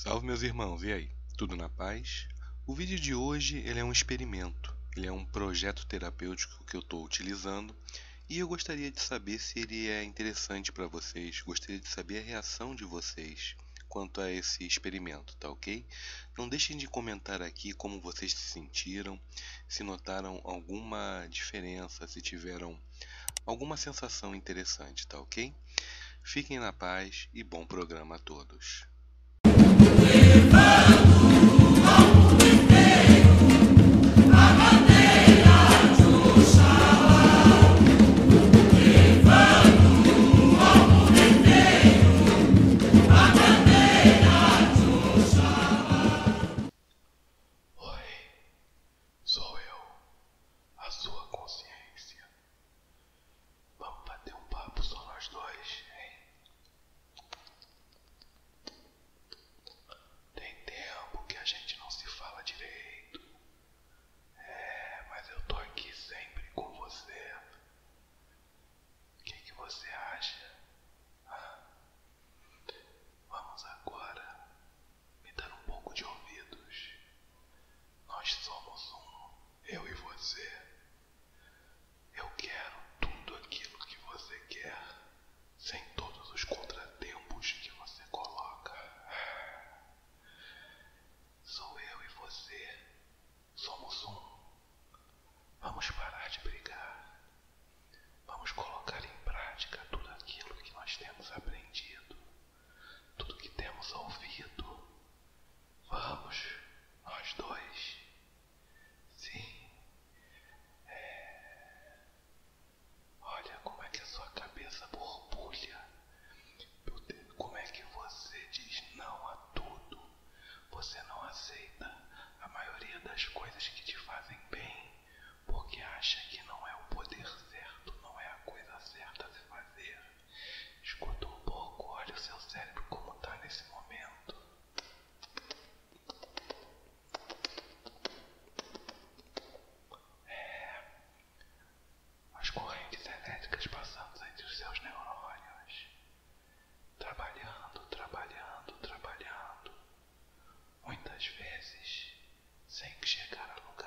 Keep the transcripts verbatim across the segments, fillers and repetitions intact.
Salve meus irmãos, e aí? Tudo na paz? O vídeo de hoje ele é um experimento, ele é um projeto terapêutico que eu estou utilizando e eu gostaria de saber se ele é interessante para vocês, gostaria de saber a reação de vocês quanto a esse experimento, tá ok? Não deixem de comentar aqui como vocês se sentiram, se notaram alguma diferença, se tiveram alguma sensação interessante, tá ok? Fiquem na paz e bom programa a todos. Sou eu, a sua consciência. Vamos bater um papo só nós dois, hein? Tem tempo que a gente não se fala direito. É, mas eu tô aqui sempre com você. O que que você acha? Ah, vamos agora me dar um pouco de ouvidos. Nós somos um, eu e você. Eu quero tudo aquilo que você quer, sem todos os contratempos que você coloca. Sou eu e você. Somos um. Vamos parar de brigar. Vamos colocar em prática tudo aquilo que nós temos aprendido, tudo que temos ouvido. Vamos, nós dois. Sim. É. Olha como é que a sua cabeça borbulha. Como é que você diz não a tudo. Você não aceita a maioria das coisas que te fazem bem, porque acha que não é o poder certo, não é a coisa certa a se fazer. Escuta um pouco, olha o seu cérebro como está nesse momento. É, as correntes elétricas passando entre os seus neurônios, trabalhando, trabalhando, trabalhando, muitas vezes sem chegar a lugar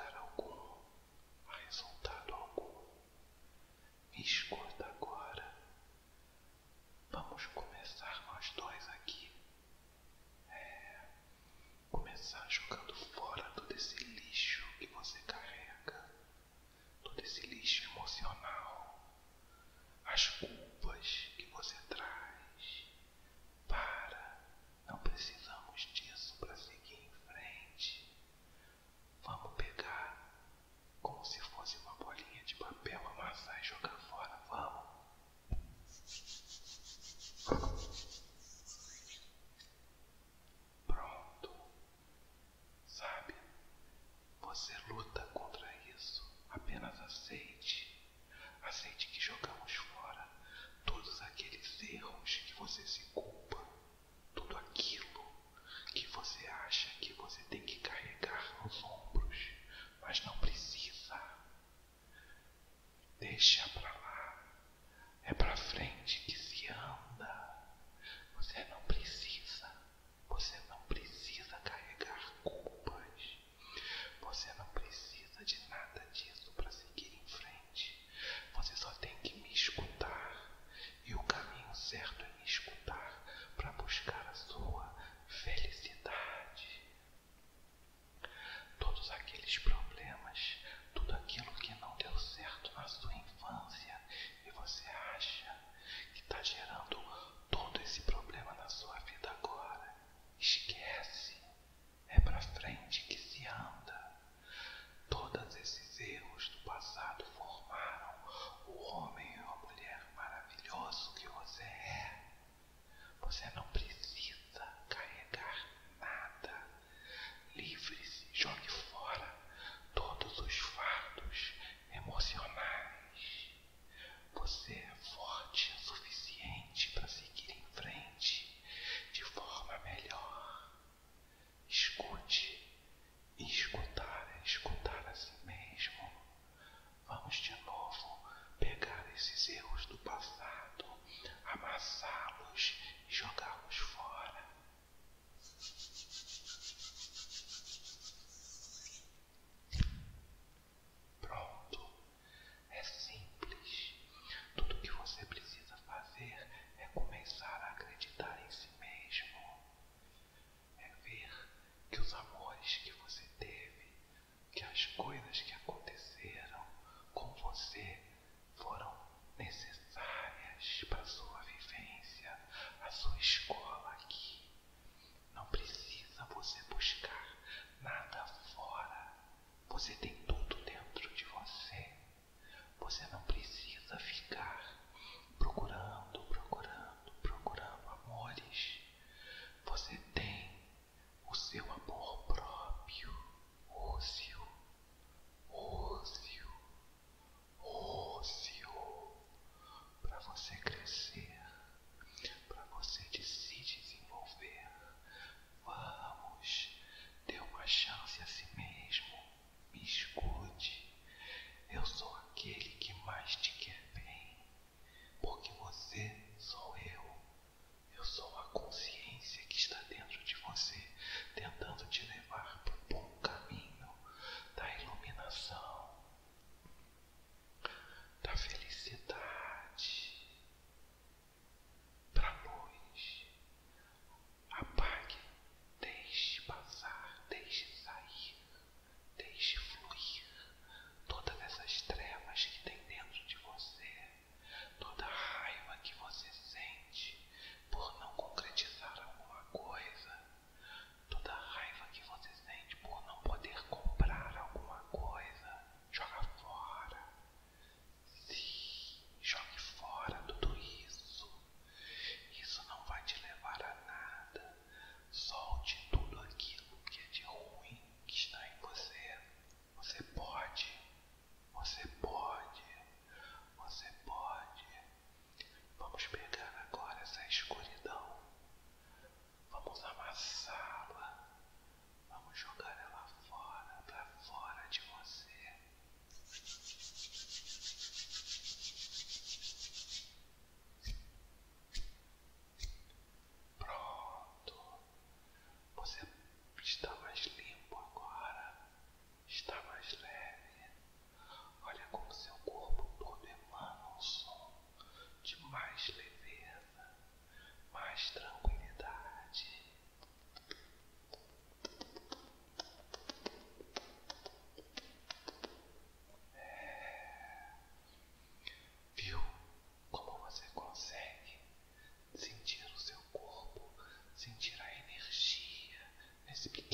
explicar.